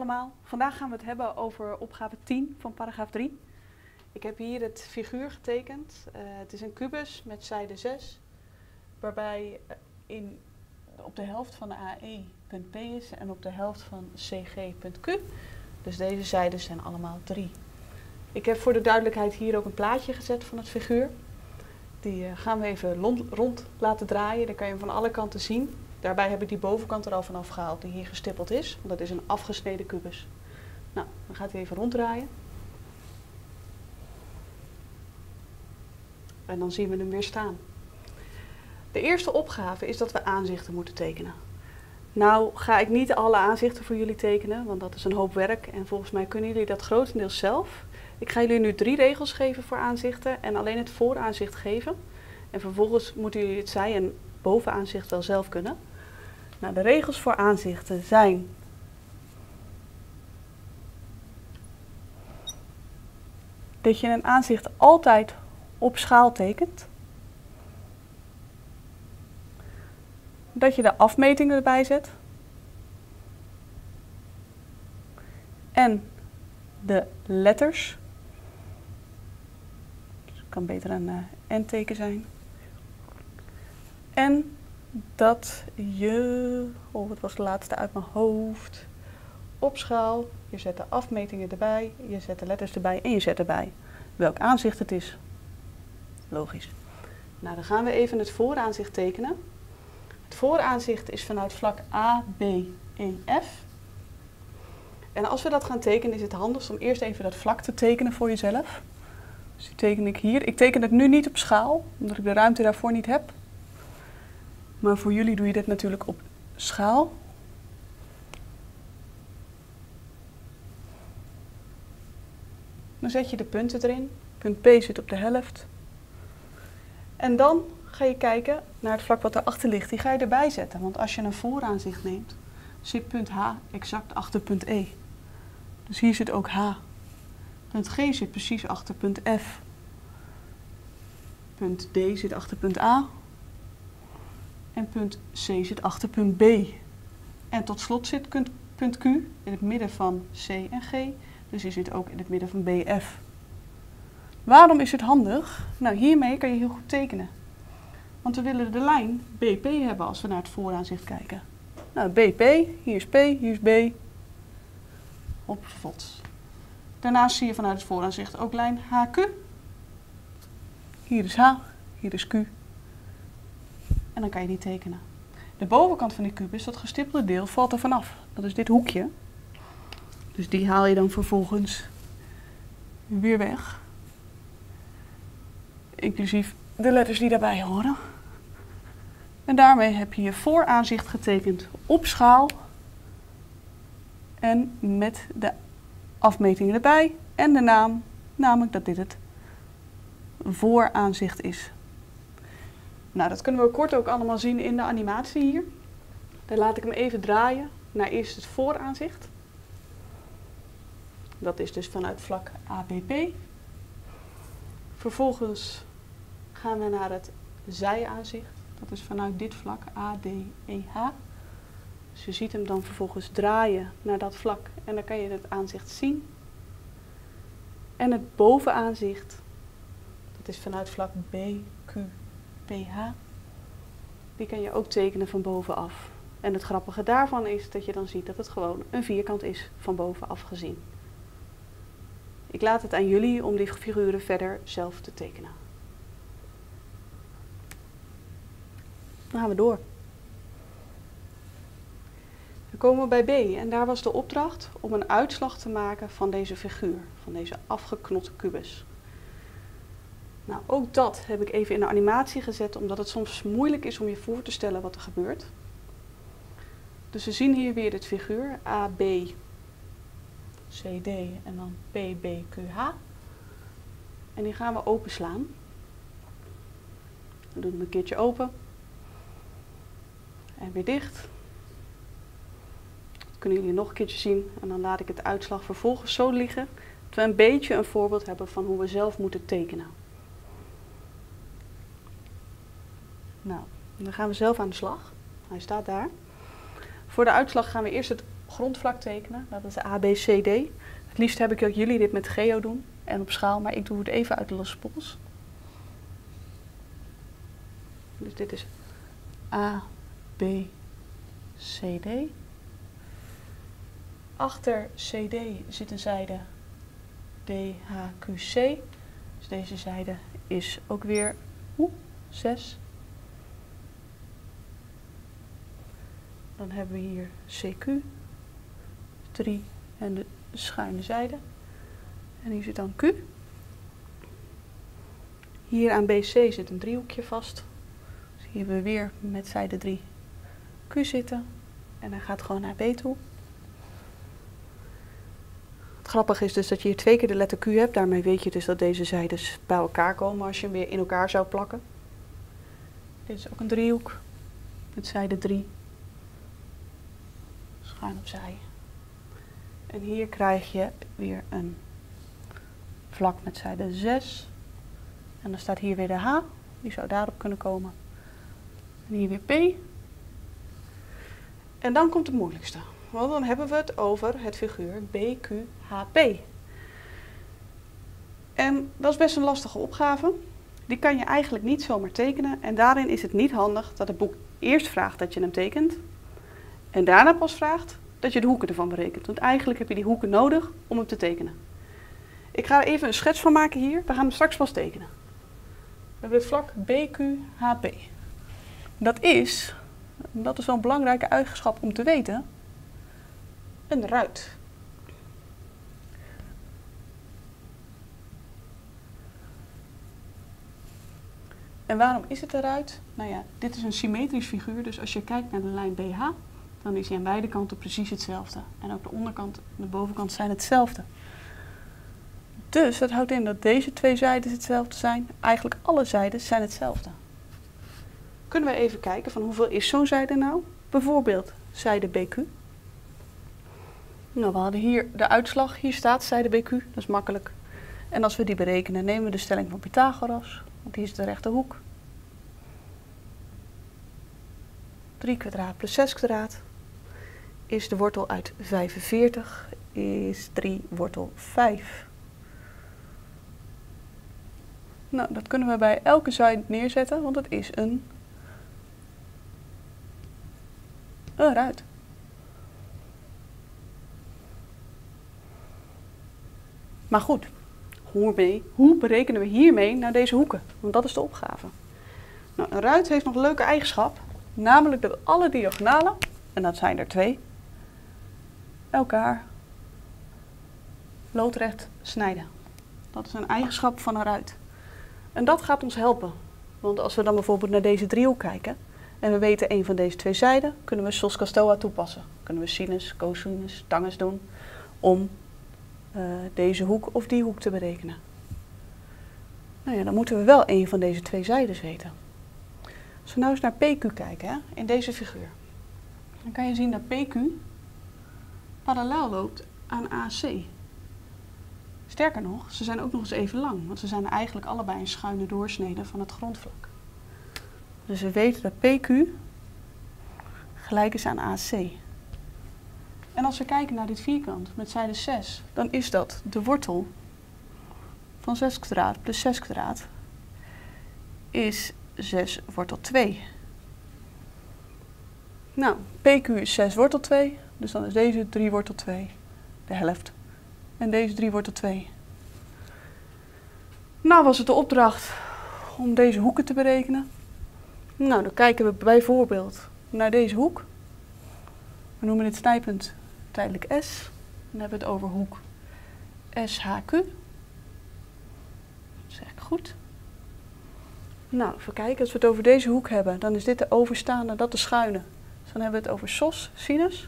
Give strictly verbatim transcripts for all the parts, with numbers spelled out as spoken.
allemaal. Vandaag gaan we het hebben over opgave tien van paragraaf drie. Ik heb hier het figuur getekend. Uh, het is een kubus met zijde zes, waarbij in, op de helft van de A E punt P is en op de helft van C G punt Q. Dus deze zijden zijn allemaal drie. Ik heb voor de duidelijkheid hier ook een plaatje gezet van het figuur. Die uh, gaan we even rond, rond laten draaien. Dan kan je hem van alle kanten zien. Daarbij heb ik die bovenkant er al vanaf gehaald die hier gestippeld is. Want dat is een afgesneden kubus. Nou, dan gaat hij even ronddraaien. En dan zien we hem weer staan. De eerste opgave is dat we aanzichten moeten tekenen. Nou ga ik niet alle aanzichten voor jullie tekenen, want dat is een hoop werk. En volgens mij kunnen jullie dat grotendeels zelf. Ik ga jullie nu drie regels geven voor aanzichten en alleen het vooraanzicht geven. En vervolgens moeten jullie het zij- en bovenaanzicht wel zelf kunnen. Nou, de regels voor aanzichten zijn dat je een aanzicht altijd op schaal tekent. Dat je de afmetingen erbij zet. En de letters. Dus het kan beter een uh, en-teken zijn. En dat je, oh wat was de laatste uit mijn hoofd, op schaal, je zet de afmetingen erbij, je zet de letters erbij en je zet erbij welk aanzicht het is. Logisch. Nou, dan gaan we even het vooraanzicht tekenen. Het vooraanzicht is vanuit vlak A, B, E, F. En als we dat gaan tekenen is het handigst om eerst even dat vlak te tekenen voor jezelf. Dus die teken ik hier. Ik teken het nu niet op schaal, omdat ik de ruimte daarvoor niet heb. Maar voor jullie doe je dit natuurlijk op schaal. Dan zet je de punten erin. Punt P zit op de helft. En dan ga je kijken naar het vlak wat erachter ligt. Die ga je erbij zetten. Want als je een vooraanzicht neemt, zit punt H exact achter punt E. Dus hier zit ook H. Punt G zit precies achter punt F. Punt D zit achter punt A. En punt C zit achter punt B. En tot slot zit punt Q in het midden van C en G. Dus die zit ook in het midden van B, F. Waarom is het handig? Nou, hiermee kan je heel goed tekenen. Want we willen de lijn B P hebben als we naar het vooraanzicht kijken. Nou, B P, hier is P, hier is B. Op vots. Daarnaast zie je vanuit het vooraanzicht ook lijn H Q. Hier is H, hier is Q. En dan kan je die tekenen. De bovenkant van die kubus, dat gestippelde deel, valt er vanaf. Dat is dit hoekje. Dus die haal je dan vervolgens weer weg. Inclusief de letters die daarbij horen. En daarmee heb je je vooraanzicht getekend op schaal. En met de afmetingen erbij. En de naam, namelijk dat dit het vooraanzicht is. Nou, dat kunnen we kort ook allemaal zien in de animatie hier. Dan laat ik hem even draaien naar eerst het vooraanzicht. Dat is dus vanuit vlak A B P. Vervolgens gaan we naar het zijaanzicht. Dat is vanuit dit vlak A D E H. Dus je ziet hem dan vervolgens draaien naar dat vlak en dan kan je het aanzicht zien. En het bovenaanzicht, dat is vanuit vlak B Q P H. Die kan je ook tekenen van bovenaf. En het grappige daarvan is dat je dan ziet dat het gewoon een vierkant is van bovenaf gezien. Ik laat het aan jullie om die figuren verder zelf te tekenen. Dan gaan we door. Dan komen we bij B en daar was de opdracht om een uitslag te maken van deze figuur, van deze afgeknotte kubus. Nou, ook dat heb ik even in de animatie gezet, omdat het soms moeilijk is om je voor te stellen wat er gebeurt. Dus we zien hier weer dit figuur, A B C D en dan P B Q H. En die gaan we openslaan. Dan doen we hem een keertje open. En weer dicht. Dat kunnen jullie nog een keertje zien. En dan laat ik het uitslag vervolgens zo liggen. Dat we een beetje een voorbeeld hebben van hoe we zelf moeten tekenen. Nou, dan gaan we zelf aan de slag. Hij staat daar. Voor de uitslag gaan we eerst het grondvlak tekenen. Dat is A B C D. Het liefst heb ik dat jullie dit met geo doen en op schaal, maar ik doe het even uit de losse pols. Dus dit is A, B, C, D. Achter C D zit een zijde D, H, Q, C. Dus deze zijde is ook weer oeh, zes. Dan hebben we hier C Q, drie en de schuine zijde. En hier zit dan Q. Hier aan B C zit een driehoekje vast. Dus hier hebben we weer met zijde drie Q zitten. En hij gaat gewoon naar B toe. Het grappige is dus dat je hier twee keer de letter Q hebt. Daarmee weet je dus dat deze zijdes bij elkaar komen als je hem weer in elkaar zou plakken. Dit is ook een driehoek met zijde drie. Schuin opzij. En hier krijg je weer een vlak met zijde zes. En dan staat hier weer de H. Die zou daarop kunnen komen. En hier weer P. En dan komt het moeilijkste. Want dan hebben we het over het figuur B Q H P. En dat is best een lastige opgave. Die kan je eigenlijk niet zomaar tekenen. En daarin is het niet handig dat het boek eerst vraagt dat je hem tekent. En daarna pas vraagt dat je de hoeken ervan berekent. Want eigenlijk heb je die hoeken nodig om hem te tekenen. Ik ga er even een schets van maken hier. We gaan hem straks pas tekenen. We hebben het vlak B Q H P. Dat is, dat is wel een belangrijke eigenschap om te weten, een ruit. En waarom is het een ruit? Nou ja, dit is een symmetrisch figuur, dus als je kijkt naar de lijn B H, dan is hij aan beide kanten precies hetzelfde. En ook de onderkant en de bovenkant zijn hetzelfde. Dus dat houdt in dat deze twee zijden hetzelfde zijn. Eigenlijk alle zijden zijn hetzelfde. Kunnen we even kijken van hoeveel is zo'n zijde nou? Bijvoorbeeld zijde B Q. Nou, we hadden hier de uitslag. Hier staat zijde B Q. Dat is makkelijk. En als we die berekenen, nemen we de stelling van Pythagoras. Want hier is de rechte hoek. drie kwadraat plus zes kwadraat is de wortel uit vijfenveertig. Is drie wortel vijf. Nou, dat kunnen we bij elke zijde neerzetten, want het is een, een ruit. Maar goed, hoe, hoe berekenen we hiermee naar deze hoeken? Want dat is de opgave. Nou, een ruit heeft nog een leuke eigenschap, namelijk dat alle diagonalen, en dat zijn er twee, elkaar loodrecht snijden. Dat is een eigenschap van een ruit. En dat gaat ons helpen. Want als we dan bijvoorbeeld naar deze driehoek kijken en we weten een van deze twee zijden, kunnen we Sos-Castoa toepassen. Kunnen we sinus, cosinus, tangens doen om uh, deze hoek of die hoek te berekenen. Nou ja, dan moeten we wel een van deze twee zijdes weten. Als we nou eens naar P Q kijken, hè, in deze figuur, dan kan je zien dat P Q parallel loopt aan A C. Sterker nog, ze zijn ook nog eens even lang, want ze zijn eigenlijk allebei een schuine doorsnede van het grondvlak. Dus we weten dat P Q gelijk is aan A C. En als we kijken naar dit vierkant met zijde zes, dan is dat de wortel van zes kwadraat plus zes kwadraat is zes wortel twee. Nou, P Q is zes wortel twee, dus dan is deze drie wortel twee de helft. En deze drie wortel twee. Nou was het de opdracht om deze hoeken te berekenen. Nou, dan kijken we bijvoorbeeld naar deze hoek. We noemen dit snijpunt tijdelijk S. Dan hebben we het over hoek S H Q. Dat zeg ik goed. Nou, even kijken. Als we het over deze hoek hebben, dan is dit de overstaande, dat de schuine. Dus dan hebben we het over sos, sinus.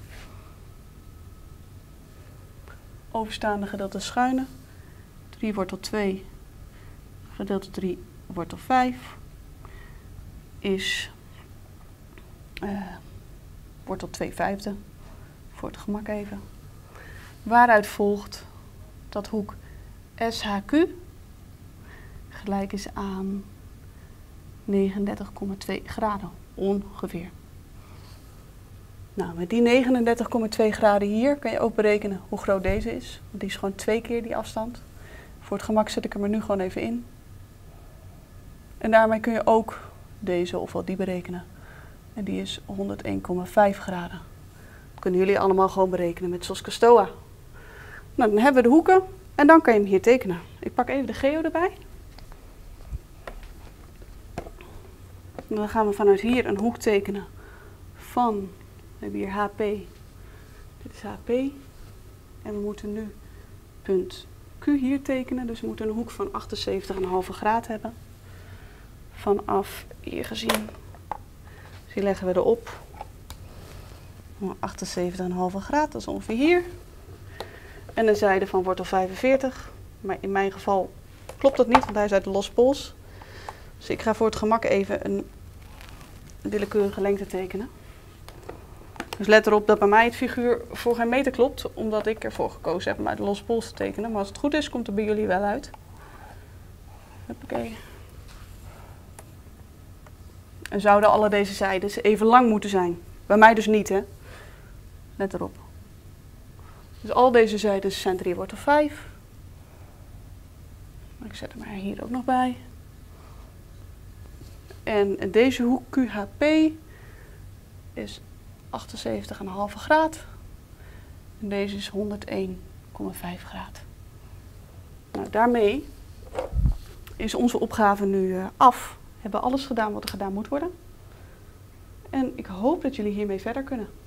Overstaande gedeelte schuine. drie wortel twee gedeelte drie wortel vijf is uh, wortel twee vijfde. Voor het gemak even. Waaruit volgt dat hoek S H Q gelijk is aan negenendertig komma twee graden ongeveer. Nou, met die negenendertig komma twee graden hier kan je ook berekenen hoe groot deze is. Want die is gewoon twee keer die afstand. Voor het gemak zet ik hem er nu gewoon even in. En daarmee kun je ook deze of wel die berekenen. En die is honderdéén komma vijf graden. Dat kunnen jullie allemaal gewoon berekenen met SOSCA STOA. Nou, dan hebben we de hoeken en dan kan je hem hier tekenen. Ik pak even de geo erbij. En dan gaan we vanuit hier een hoek tekenen van, we hebben hier H P, dit is H P. En we moeten nu punt Q hier tekenen, dus we moeten een hoek van achtenzeventig komma vijf graad hebben. Vanaf hier gezien, dus die leggen we erop. achtenzeventig komma vijf graad, dat is ongeveer hier. En een zijde van wortel vijfenveertig, maar in mijn geval klopt dat niet, want hij is uit de losse pols. Dus ik ga voor het gemak even een willekeurige lengte tekenen. Dus let erop dat bij mij het figuur voor geen meter klopt, omdat ik ervoor gekozen heb om uit de losse pols te tekenen. Maar als het goed is, komt het bij jullie wel uit. Hoppakee. En zouden alle deze zijdes even lang moeten zijn? Bij mij dus niet, hè? Let erop. Dus al deze zijdes zijn drie wortel vijf. Ik zet hem er hier ook nog bij. En deze hoek Q H P is achtenzeventig komma vijf graad. En deze is honderdéén komma vijf graad. Nou, daarmee is onze opgave nu uh, af. We hebben alles gedaan wat er gedaan moet worden. En ik hoop dat jullie hiermee verder kunnen.